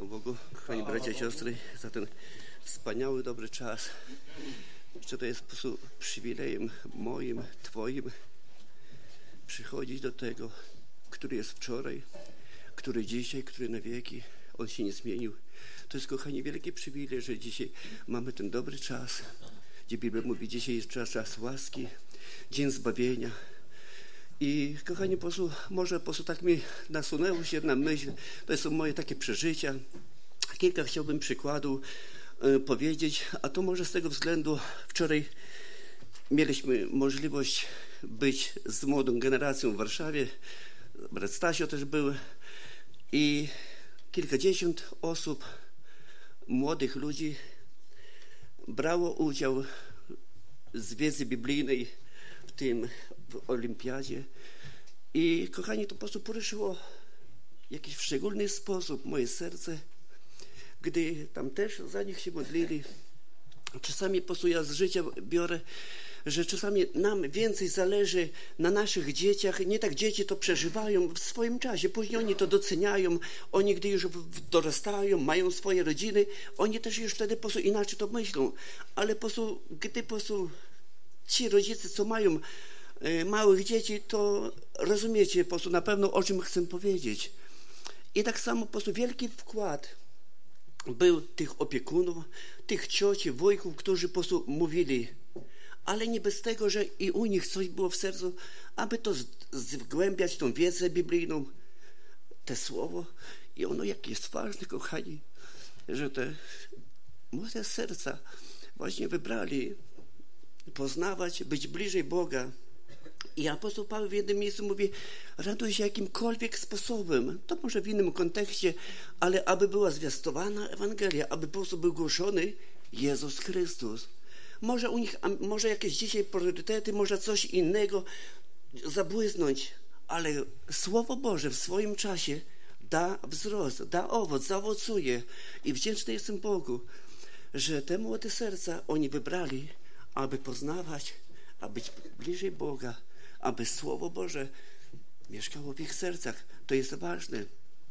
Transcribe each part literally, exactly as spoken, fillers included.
Bogu, kochani bracia i siostry, za ten wspaniały, dobry czas. Że to jest po prostu przywilejem moim, Twoim przychodzić do tego, który jest wczoraj, który dzisiaj, który na wieki. On się nie zmienił. To jest, kochani, wielki przywilej, że dzisiaj mamy ten dobry czas, gdzie Biblia mówi, dzisiaj jest czas, czas łaski, dzień zbawienia. I kochani, po prostu, może po prostu tak mi nasunęło się na myśl, to są moje takie przeżycia. Kilka chciałbym przykładów y, powiedzieć, a to może z tego względu, wczoraj mieliśmy możliwość być z młodą generacją w Warszawie, brat Stasio też był i kilkadziesiąt osób, młodych ludzi brało udział z wiedzy biblijnej w tym w olimpiadzie i kochani, to po prostu poruszyło w jakiś szczególny sposób moje serce, gdy tam też za nich się modlili. Czasami po prostu ja z życia biorę, że czasami nam więcej zależy na naszych dzieciach. Nie tak dzieci to przeżywają w swoim czasie. Później oni to doceniają. Oni, gdy już dorastają, mają swoje rodziny, oni też już wtedy po prostu inaczej to myślą. Ale po prostu, gdy po prostu ci rodzice, co mają y, małych dzieci, to rozumiecie po prostu na pewno, o czym chcę powiedzieć. I tak samo po prostu wielki wkład był tych opiekunów, tych cioci, wujków, którzy po prostu mówili, ale nie bez tego, że i u nich coś było w sercu, aby to zgłębiać, tą wiedzę biblijną, te słowo. I ono jak jest ważne, kochani, że te młode serca właśnie wybrali poznawać, być bliżej Boga. I apostoł Paweł w jednym miejscu mówi, raduj się jakimkolwiek sposobem, to może w innym kontekście, ale aby była zwiastowana Ewangelia, aby po prostu był głoszony Jezus Chrystus. Może u nich, może jakieś dzisiaj priorytety, może coś innego zabłysnąć, ale Słowo Boże w swoim czasie da wzrost, da owoc, zaowocuje. I wdzięczny jestem Bogu, że te młode serca oni wybrali, aby poznawać, aby być bliżej Boga, aby Słowo Boże mieszkało w ich sercach. To jest ważne.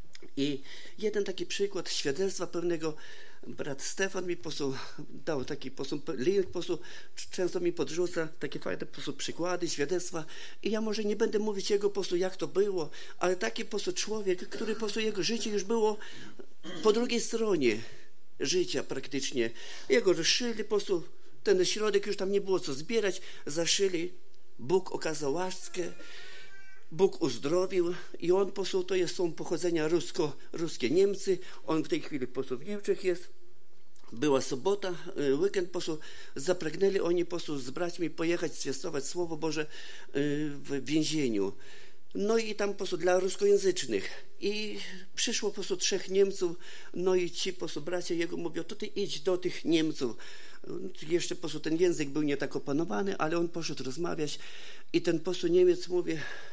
I jeden taki przykład świadectwa pewnego, brat Stefan mi po prostu dał taki po prostu link, po prostu często mi podrzuca takie fajne po prostu przykłady, świadectwa i ja może nie będę mówić jego po prostu jak to było, ale taki po prostu człowiek, który po prostu jego życie już było po drugiej stronie życia praktycznie. Jego rozszyli po prostu, ten środek już tam nie było co zbierać, zaszyli, Bóg okazał łaskę, Bóg uzdrowił i on po prostu, to jest, są pochodzenia rusko, ruskie Niemcy, on w tej chwili po prostu w Niemczech jest. Była sobota, weekend, po prostu zapragnęli oni po prostu z braćmi pojechać zwiastować Słowo Boże w więzieniu. No i tam po prostu dla ruskojęzycznych. I przyszło po prostu trzech Niemców, no i ci po prostu bracia jego mówią, to ty idź do tych Niemców. Jeszcze po prostu ten język był nie tak opanowany, ale on poszedł rozmawiać i ten po prostu Niemiec mówi,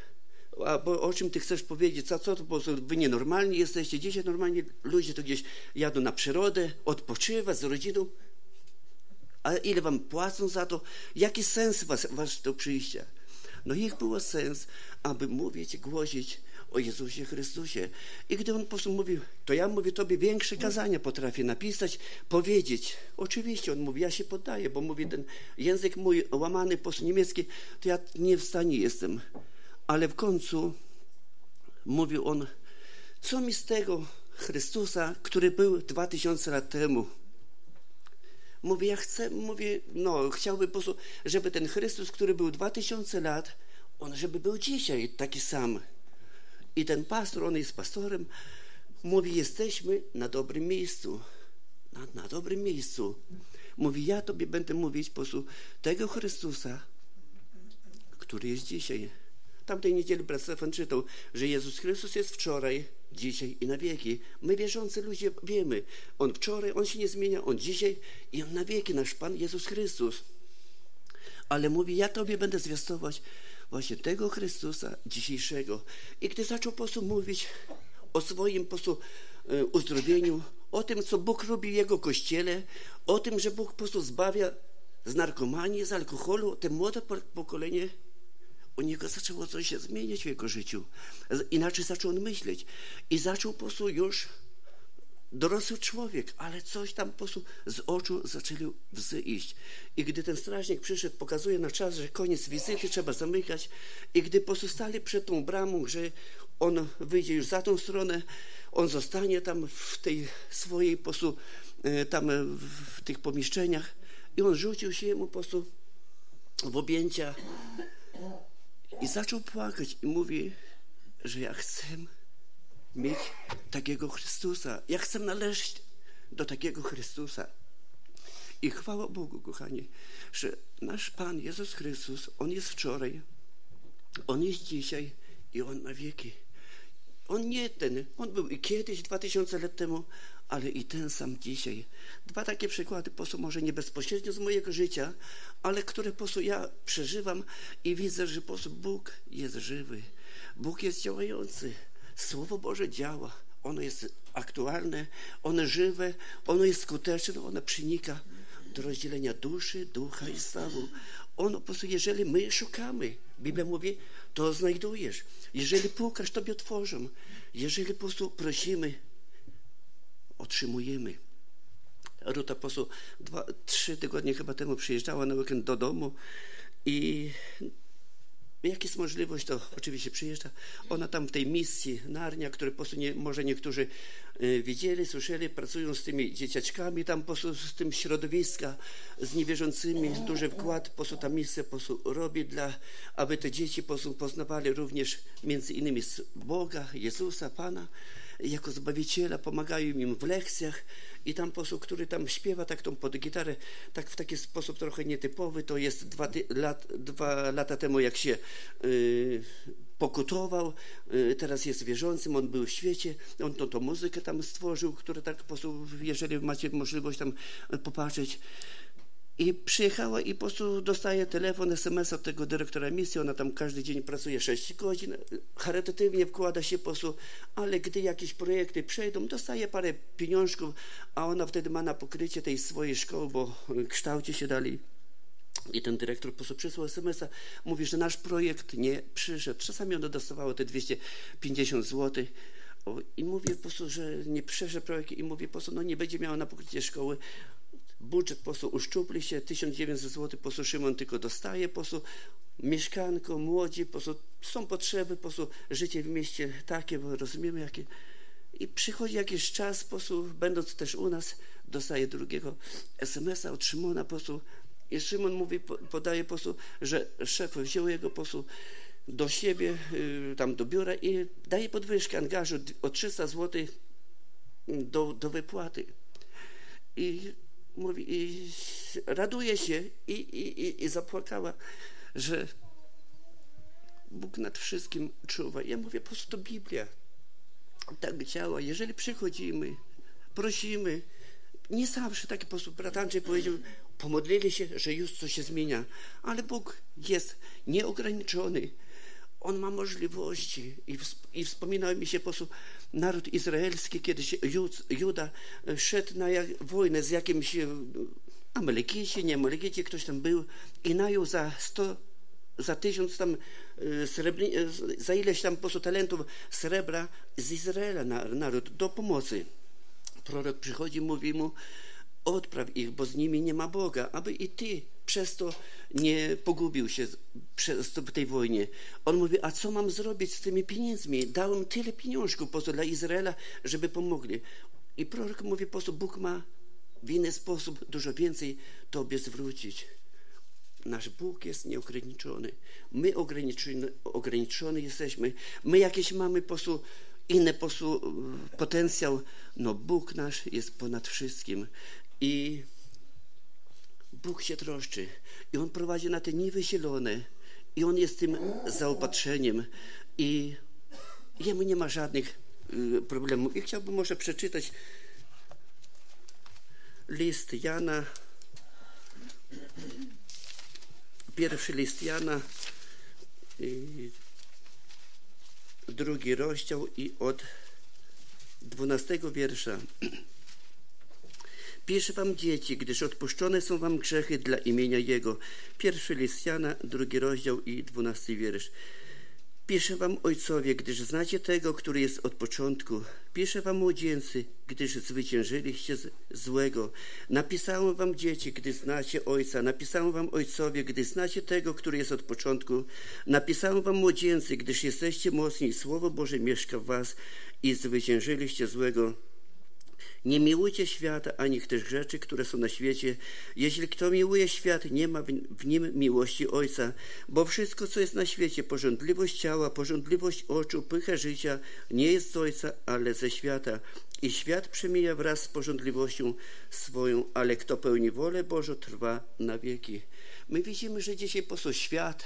a bo o czym ty chcesz powiedzieć, co, co to po prostu wy nienormalni jesteście, dzisiaj normalni ludzie to gdzieś jadą na przyrodę, odpoczywać z rodziną, a ile wam płacą za to, jaki sens was, was to przyjścia? No ich było sens, aby mówić, głosić o Jezusie Chrystusie. I gdy on po prostu mówił, to ja mówię tobie większe kazania potrafię napisać, powiedzieć. Oczywiście on mówi, ja się poddaję, bo mówi ten język mój łamany po prostu niemiecki, to ja nie w stanie jestem. Ale w końcu mówił on, co mi z tego Chrystusa, który był dwa tysiące lat temu. Mówi, ja chcę, mówię, no chciałbym po prostu, żeby ten Chrystus, który był dwa tysiące lat, on żeby był dzisiaj taki sam. I ten pastor, on jest pastorem, mówi, jesteśmy na dobrym miejscu. Na, na dobrym miejscu. Mówi, ja tobie będę mówić po prostu tego Chrystusa, który jest dzisiaj. Tamtej niedzieli brat Stefan czytał, że Jezus Chrystus jest wczoraj, dzisiaj i na wieki. My wierzący ludzie wiemy, On wczoraj, On się nie zmienia, On dzisiaj i On na wieki, nasz Pan Jezus Chrystus. Ale mówi, ja tobie będę zwiastować właśnie tego Chrystusa dzisiejszego. I gdy zaczął po prostu mówić o swoim po prostu uzdrowieniu, o tym, co Bóg robi w Jego Kościele, o tym, że Bóg po prostu zbawia z narkomanii, z alkoholu, te młode pokolenie, u niego zaczęło coś się zmieniać w jego życiu. Inaczej zaczął on myśleć. I zaczął po prostu już dorosły człowiek, ale coś tam po prostu z oczu zaczęli łzy iść. I gdy ten strażnik przyszedł, pokazuje na czas, że koniec wizyty, trzeba zamykać. I gdy pozostali przed tą bramą, że on wyjdzie już za tą stronę, on zostanie tam w tej swojej po prostu, tam w tych pomieszczeniach i on rzucił się mu po prostu w objęcia i zaczął płakać i mówi, że ja chcę mieć takiego Chrystusa. Ja chcę należeć do takiego Chrystusa. I chwała Bogu, kochani, że nasz Pan Jezus Chrystus, On jest wczoraj, On jest dzisiaj i On na wieki. On nie ten, On był i kiedyś, dwa tysiące lat temu, ale i ten sam dzisiaj. Dwa takie przykłady, po prostu może nie bezpośrednio z mojego życia, ale które po prostu ja przeżywam i widzę, że po prostu Bóg jest żywy. Bóg jest działający. Słowo Boże działa. Ono jest aktualne, ono żywe, ono jest skuteczne, ono przenika do rozdzielenia duszy, ducha i stawu. Ono po prostu, jeżeli my szukamy, Biblia mówi, to znajdujesz. Jeżeli pukasz, tobie otworzą. Jeżeli po prostu prosimy, otrzymujemy. Ruta po prostu dwa, trzy tygodnie chyba temu przyjeżdżała na weekend do domu i jak jest możliwość, to oczywiście przyjeżdża. Ona tam w tej misji Narnia, które po prostu nie, może niektórzy y, widzieli, słyszeli, pracują z tymi dzieciaczkami, tam po prostu z tym środowiska, z niewierzącymi, duży wkład, po prostu ta misja po prostu robi, dla, aby te dzieci po prostu poznawali również między innymi Boga, Jezusa, Pana, jako Zbawiciela, pomagają im w lekcjach i tam posł, który tam śpiewa tak tą pod gitarę, tak w taki sposób trochę nietypowy, to jest dwa, lat, dwa lata temu jak się yy, pokutował, yy, teraz jest wierzącym, on był w świecie, on tą, tą muzykę tam stworzył, które tak po prostu, jeżeli macie możliwość tam popatrzeć. I przyjechała i po prostu dostaje telefon, es em es od tego dyrektora misji, ona tam każdy dzień pracuje sześć godzin, charytatywnie wkłada się po prostu, ale gdy jakieś projekty przejdą, dostaje parę pieniążków, a ona wtedy ma na pokrycie tej swojej szkoły, bo kształci się dalej. I ten dyrektor po prostu przysłał es em es a, mówi, że nasz projekt nie przyszedł. Czasami ona dostawała te dwieście pięćdziesiąt złotych. I mówi po prostu, że nie przeszedł projekt i mówi po prostu, no nie będzie miała na pokrycie szkoły. Budżet po prostu uszczupli się, tysiąc dziewięćset złotych po prostu Szymon tylko dostaje, po prostu mieszkanko, młodzi, po prostu są potrzeby, po prostu życie w mieście takie, bo rozumiemy jakie. I przychodzi jakiś czas, po prostu będąc też u nas, dostaje drugiego es em es a od Szymona, po prostu i Szymon mówi, podaje po prostu, że szef wziął jego po prostu do siebie, tam do biura i daje podwyżkę angażu o trzysta złotych do, do wypłaty. I mówi, i raduje się i, i, i, i zapłakała, że Bóg nad wszystkim czuwa. Ja mówię, po prostu to Biblia tak działa. Jeżeli przychodzimy, prosimy, nie zawsze taki sposób, brat Andrzej powiedział, pomodlili się, że już coś się zmienia, ale Bóg jest nieograniczony. On ma możliwości i, i wspominał mi się po prostu naród izraelski, kiedyś Jud, Juda szedł na jak, wojnę z jakimś Amalekicie, nie Amalekicie, ktoś tam był i najął za sto, za tysiąc tam srebry, za ileś tam po prostu talentów srebra z Izraela na, naród do pomocy. Prorok przychodzi, mówi mu, odpraw ich, bo z nimi nie ma Boga, aby i ty przez to nie pogubił się przez to w tej wojnie. On mówi, a co mam zrobić z tymi pieniędzmi? Dałem tyle pieniążków po prostu dla Izraela, żeby pomogli. I prorok mówi, po prostu Bóg ma w inny sposób dużo więcej tobie zwrócić. Nasz Bóg jest nieograniczony. My ograniczony, ograniczony jesteśmy. My jakieś mamy po prostu inny po prostu potencjał. No Bóg nasz jest ponad wszystkim. I Bóg się troszczy i On prowadzi na te niwy zielone i On jest tym zaopatrzeniem i Jemu nie ma żadnych y, problemów. I chciałbym może przeczytać list Jana, pierwszy list Jana, y, drugi rozdział i od dwunastego wiersza. Piszę wam, dzieci, gdyż odpuszczone są wam grzechy dla imienia Jego. Pierwszy list Jana, drugi rozdział i dwunasty wiersz. Piszę wam, ojcowie, gdyż znacie tego, który jest od początku. Piszę wam, młodzieńcy, gdyż zwyciężyliście złego. Napisałem wam, dzieci, gdy znacie Ojca. Napisałem wam, ojcowie, gdy znacie tego, który jest od początku. Napisałem wam, młodzieńcy, gdyż jesteście mocni. Słowo Boże mieszka w was i zwyciężyliście złego. Nie miłujcie świata, ani tych rzeczy, które są na świecie. Jeśli kto miłuje świat, nie ma w nim miłości Ojca. Bo wszystko, co jest na świecie, pożądliwość ciała, pożądliwość oczu, pycha życia, nie jest z Ojca, ale ze świata. I świat przemija wraz z pożądliwością swoją, ale kto pełni wolę Bożą, trwa na wieki. My widzimy, że dzisiaj po prostu świat,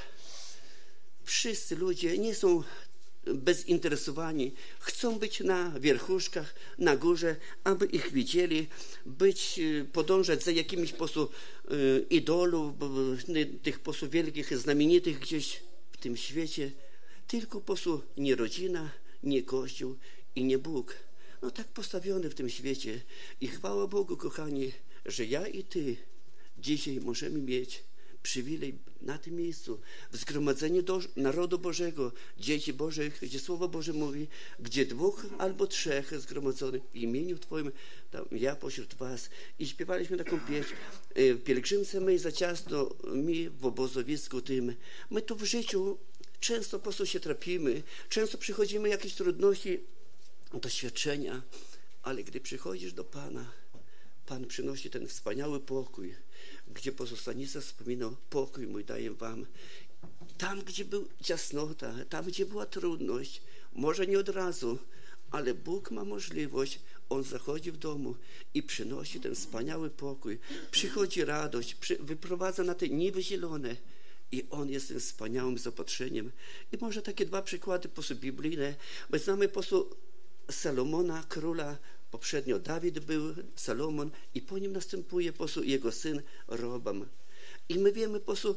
wszyscy ludzie nie są bezinteresowani, chcą być na wierchuszkach, na górze, aby ich widzieli, być, podążać za jakimiś po prostu idolów, tych po prostu wielkich, znamienitych gdzieś w tym świecie, tylko po prostu nie rodzina, nie Kościół i nie Bóg. No tak postawiony w tym świecie. I chwała Bogu, kochani, że ja i ty dzisiaj możemy mieć przywilej na tym miejscu, w zgromadzeniu do narodu Bożego, dzieci Bożych, gdzie Słowo Boże mówi, gdzie dwóch albo trzech zgromadzonych w imieniu Twoim, tam ja pośród was. I śpiewaliśmy taką pieśń, w pielgrzymce mej za ciasno mi w obozowisku tym. My tu w życiu często po prostu się trapimy, często przychodzimy jakieś trudności, doświadczenia, ale gdy przychodzisz do Pana, Pan przynosi ten wspaniały pokój, gdzie Stanisław wspominał, pokój mój daję wam. Tam, gdzie była ciasnota, tam, gdzie była trudność, może nie od razu, ale Bóg ma możliwość, On zachodzi w domu i przynosi ten wspaniały pokój. Przychodzi radość, przy, wyprowadza na te niwy zielone i On jest tym wspaniałym zaopatrzeniem. I może takie dwa przykłady po prostu biblijne. My znamy po prostu Salomona, króla. Poprzednio Dawid był, Salomon i po nim następuje po prostu jego syn Robam. I my wiemy po prostu,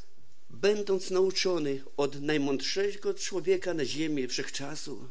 będąc nauczony od najmądrzejszego człowieka na ziemi wszechczasu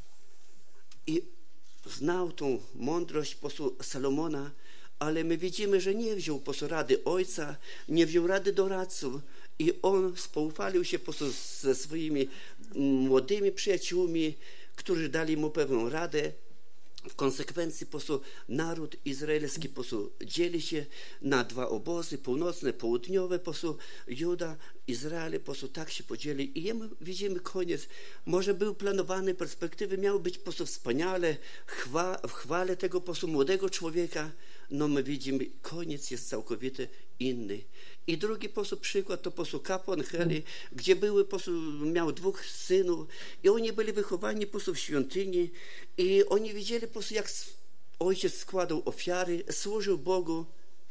i znał tą mądrość po prostu Salomona, ale my widzimy, że nie wziął po prostu rady ojca, nie wziął rady doradców i on spoufalił się po prostu ze swoimi młodymi przyjaciółmi, którzy dali mu pewną radę. W konsekwencji po prostu naród izraelski po prostu dzieli się na dwa obozy, północne, południowe, po prostu Juda, Izrael po prostu tak się podzieli i my widzimy koniec. Może był planowany, perspektywy miały być po prostu wspaniale, chwa, w chwale tego po prostu młodego człowieka, no my widzimy, koniec jest całkowicie inny. I drugi po prostu przykład to po prostu kapłan Heli, gdzie były po prostu, miał dwóch synów i oni byli wychowani po prostu w świątyni i oni widzieli po prostu, jak ojciec składał ofiary, służył Bogu.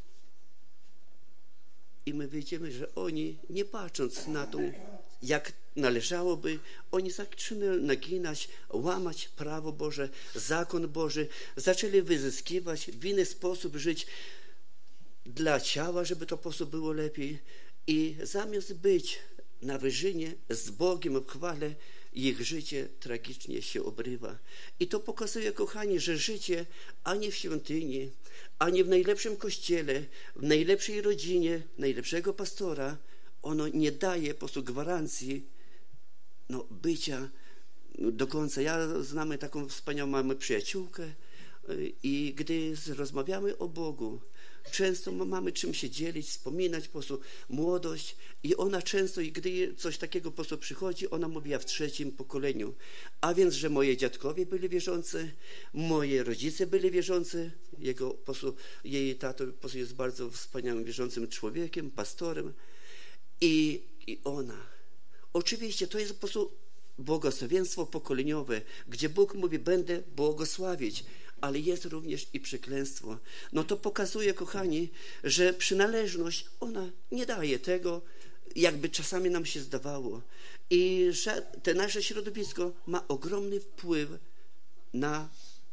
I my widzimy, że oni, nie patrząc na to, jak należałoby, oni zaczęli naginać, łamać prawo Boże, zakon Boży, zaczęli wyzyskiwać, w inny sposób żyć dla ciała, żeby to po prostu było lepiej. I zamiast być na wyżynie z Bogiem w chwale, ich życie tragicznie się obrywa. I to pokazuje, kochani, że życie ani w świątyni, ani w najlepszym kościele, w najlepszej rodzinie, najlepszego pastora, ono nie daje po prostu gwarancji no, bycia do końca. Ja znamy taką wspaniałą mamy przyjaciółkę i gdy rozmawiamy o Bogu, często mamy czym się dzielić, wspominać po prostu młodość i ona często, i gdy coś takiego po prostu przychodzi, ona mówiła w trzecim pokoleniu. A więc, że moje dziadkowie byli wierzący, moje rodzice byli wierzący, jego po prostu, jej tato po prostu jest bardzo wspaniałym wierzącym człowiekiem, pastorem i, i ona. Oczywiście to jest po prostu błogosławieństwo pokoleniowe, gdzie Bóg mówi, będę błogosławić, ale jest również i przekleństwo. No to pokazuje, kochani, że przynależność, ona nie daje tego, jakby czasami nam się zdawało. I że te nasze środowisko ma ogromny wpływ na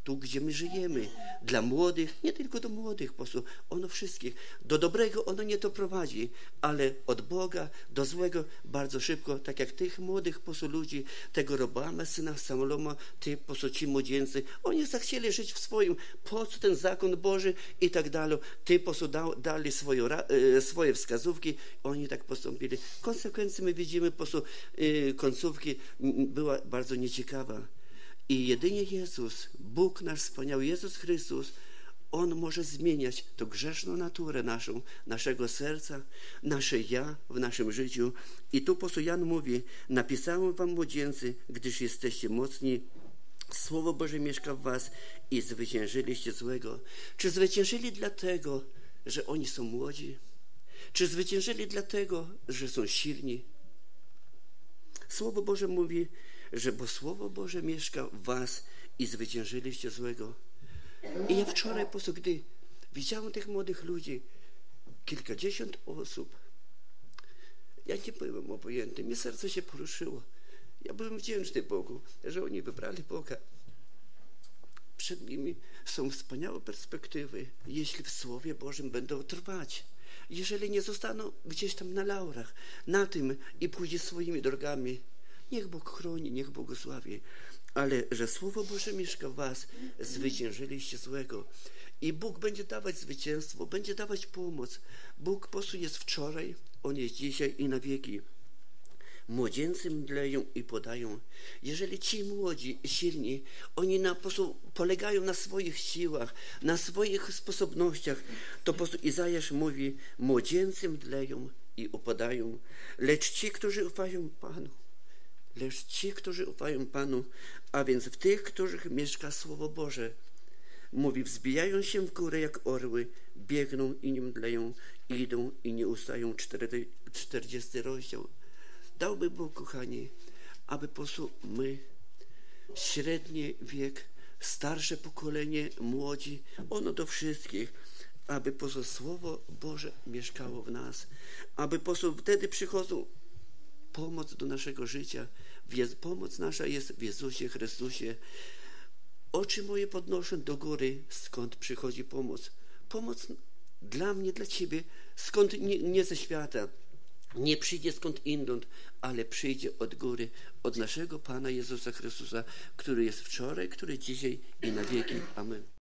tu, gdzie my żyjemy. Dla młodych, nie tylko do młodych, po prostu ono wszystkich. Do dobrego ono nie to prowadzi, ale od Boga do złego bardzo szybko, tak jak tych młodych po prostu ludzi, tego Roboama, syna Salomona, ty po prostu ci młodzieńcy, oni zachcieli żyć w swoim, po co ten zakon Boży i tak dalej. Ty po prostu da, dali swoje, swoje wskazówki, oni tak postąpili. Konsekwencje my widzimy, po prostu yy, końcówki była bardzo nieciekawa. I jedynie Jezus, Bóg nasz wspaniały, Jezus Chrystus, On może zmieniać tą grzeszną naturę naszą, naszego serca, nasze ja w naszym życiu. I tu po prostu Jan mówi, napisałem wam młodzieńcy, gdyż jesteście mocni, Słowo Boże mieszka w was i zwyciężyliście złego. Czy zwyciężyli dlatego, że oni są młodzi? Czy zwyciężyli dlatego, że są silni? Słowo Boże mówi, że bo Słowo Boże mieszka w was i zwyciężyliście złego. I ja wczoraj po prostu, gdy widziałem tych młodych ludzi, kilkadziesiąt osób, ja nie byłem obojętny, mnie serce się poruszyło. Ja byłem wdzięczny Bogu, że oni wybrali Boga. Przed nimi są wspaniałe perspektywy, jeśli w Słowie Bożym będą trwać. Jeżeli nie zostaną gdzieś tam na laurach, na tym i pójdzie swoimi drogami, niech Bóg chroni, niech błogosławi. Ale że Słowo Boże mieszka w was, zwyciężyliście złego. I Bóg będzie dawać zwycięstwo, będzie dawać pomoc. Bóg po prostu jest wczoraj, On jest dzisiaj i na wieki. Młodzieńcy mdleją i podają. Jeżeli ci młodzi, silni, oni na, po prostu polegają na swoich siłach, na swoich sposobnościach, to po prostu Izajasz mówi, młodzieńcy mdleją i upadają, lecz ci, którzy ufają Panu, lecz ci, którzy ufają Panu, a więc w tych, których mieszka Słowo Boże, mówi, wzbijają się w górę jak orły, biegną i nie mdleją, idą i nie ustają. czterdziesty rozdział. Dałby Bóg, kochani, aby po prostu my, średni wiek, starsze pokolenie, młodzi, ono do wszystkich, aby po prostu Słowo Boże mieszkało w nas, aby po prostu wtedy przychodzą pomoc do naszego życia. Pomoc nasza jest w Jezusie Chrystusie. Oczy moje podnoszę do góry, skąd przychodzi pomoc. Pomoc dla mnie, dla ciebie, skąd nie, nie ze świata. Nie przyjdzie skąd inąd, ale przyjdzie od góry, od naszego Pana Jezusa Chrystusa, który jest wczoraj, który dzisiaj i na wieki. Amen.